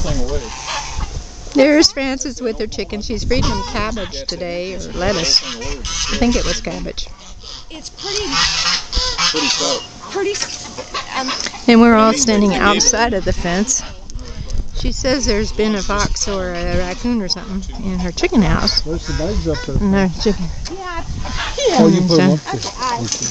thing away. There's Frances with her chicken. She's feeding them cabbage today, or lettuce. I think it was cabbage. It's pretty stout. And we're all standing outside of the fence. She says there's been a fox or a raccoon or something in her chicken house. There's some eggs up there. And their chicken. Yeah. Oh, you put them up there.